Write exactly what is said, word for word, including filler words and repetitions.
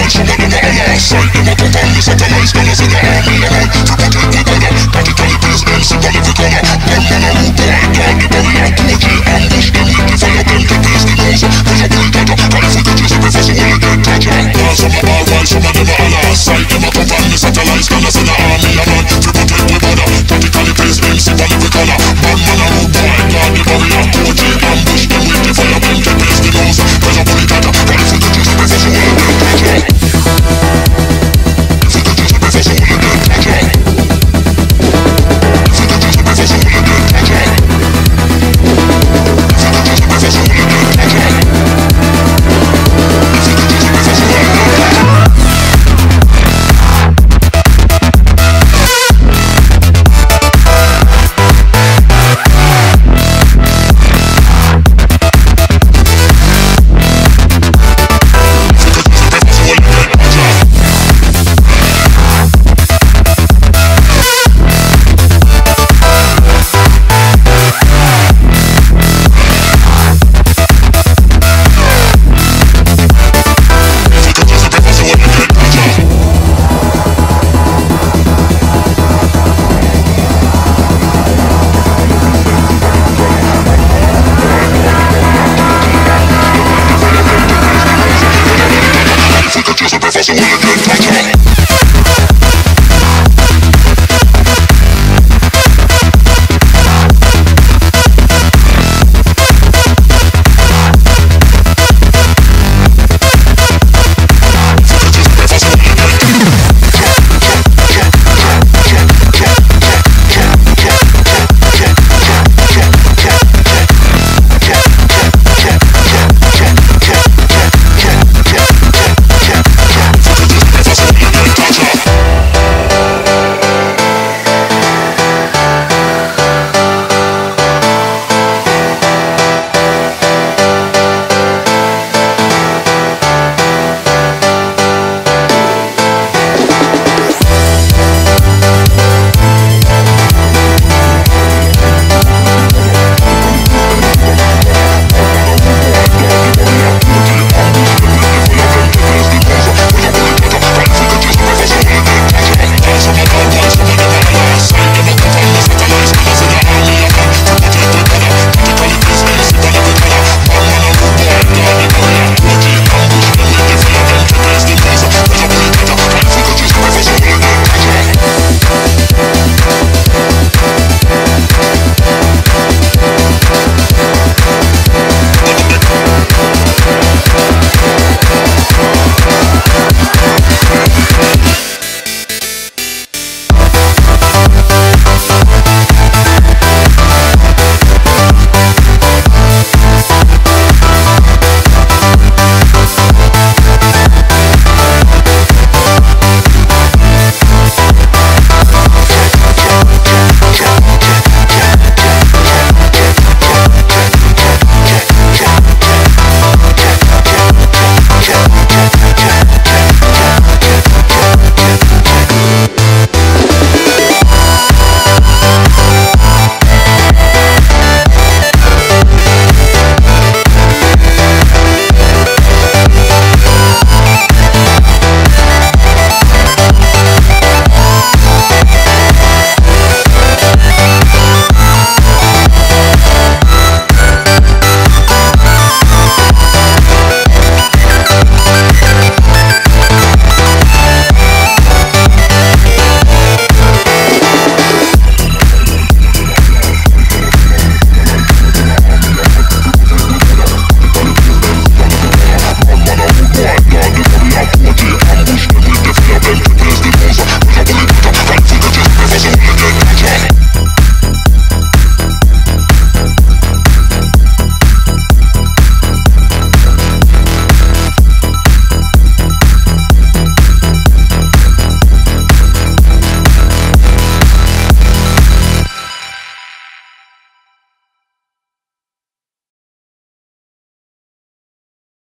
man, some of them are Allah. Sight them up on the satellites, scholars in the army a man. Triple take with order, practically place them, sit on every corner. One man a rude boy, guard the barrier, torch it, ambush them with the fire, them to taste the nose. Push up with data, got the footage, every fossil will get toucher. Some are alright, some of them are Allah. Sight them up on the satellites, scholars in the army a man. Triple take with order, practically place them, sit on every corner. One man a rude boy, guard the barrier, torch it, ambush them with the fire, them to taste the nose. Push up with data, got the footage, every fossil will get toucher. So will you get touch